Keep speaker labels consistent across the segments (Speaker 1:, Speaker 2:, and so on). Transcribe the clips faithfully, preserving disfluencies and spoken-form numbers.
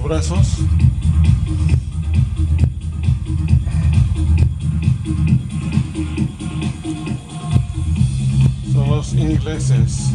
Speaker 1: brazos. Son los ingleses.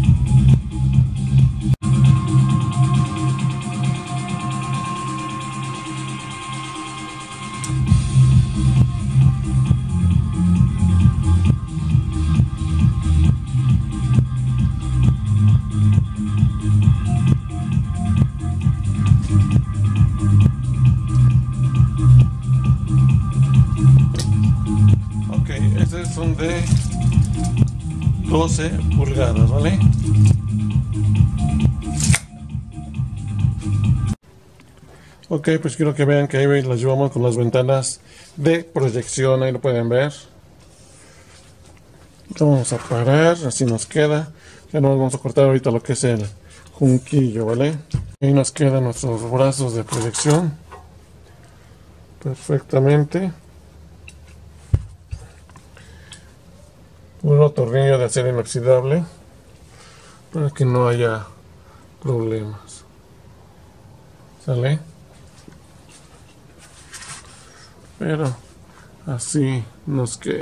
Speaker 1: Estos son de doce pulgadas, ¿vale? Ok, pues quiero que vean que ahí las llevamos con las ventanas de proyección, ahí lo pueden ver. Vamos a parar, así nos queda. Ya nos vamos a cortar ahorita lo que es el junquillo, ¿vale? Ahí nos quedan nuestros brazos de proyección perfectamente. Un tornillo de acero inoxidable para que no haya problemas. ¿Sale? Pero así nos queda.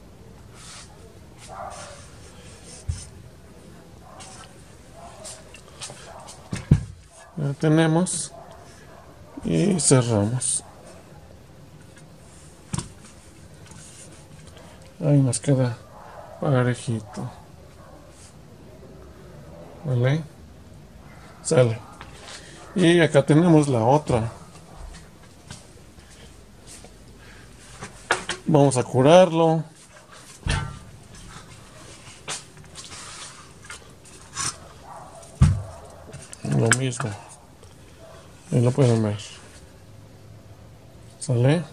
Speaker 1: Ya tenemos y cerramos. Ahí nos queda parejito, ¿vale? Sale. Y acá tenemos la otra. Vamos a curarlo. Lo mismo. Ahí lo pueden ver. ¿Sale?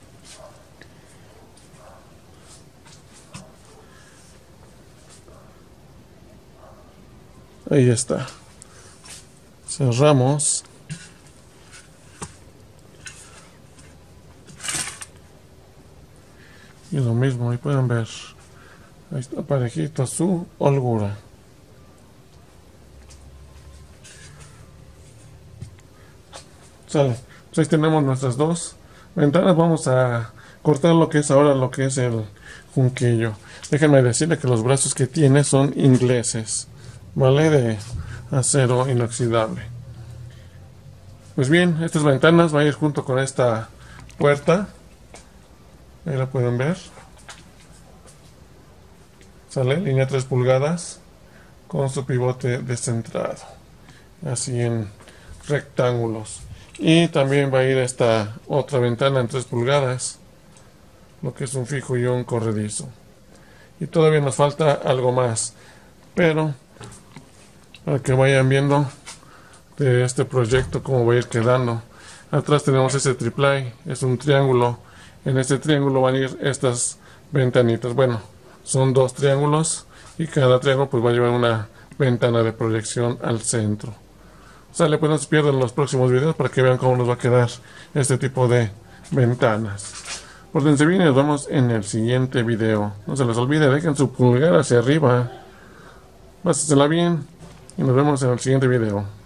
Speaker 1: Ahí está. Cerramos. Y lo mismo, ahí pueden ver. Ahí está parejito su holgura. Sale. Pues ahí tenemos nuestras dos ventanas. Vamos a cortar lo que es ahora lo que es el junquillo. Déjenme decirle que los brazos que tiene son ingleses, ¿vale? De acero inoxidable. Pues bien, estas ventanas van a ir junto con esta puerta. Ahí la pueden ver. Sale, línea tres pulgadas con su pivote descentrado. Así en rectángulos. Y también va a ir esta otra ventana en tres pulgadas. Lo que es un fijo y un corredizo. Y todavía nos falta algo más. Pero para que vayan viendo de este proyecto cómo va a ir quedando. Atrás tenemos ese triple, es un triángulo. En este triángulo van a ir estas ventanitas. Bueno, son dos triángulos y cada triángulo pues va a llevar una ventana de proyección al centro. Sale, pues no se pierdan los próximos videos para que vean cómo nos va a quedar este tipo de ventanas. Pórtense bien y nos vemos en el siguiente video. No se les olvide, dejen su pulgar hacia arriba. Pásensela bien y nos vemos en el siguiente video.